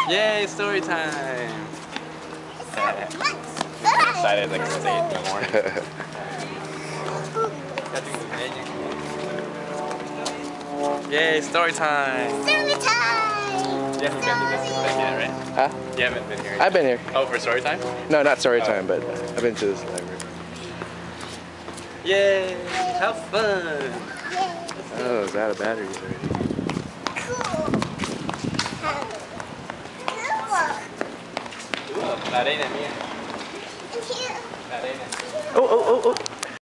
Yay, story time! Excited like since 8 in the morning. Yay, story time! Story time! You haven't been to this thing yet, right? Huh? You haven't been here yet? I've been here. Oh, for story time? No, not story time, but I've been to this library. Yay! Have fun! Oh, it's out of batteries already. Cool. That ain't at me.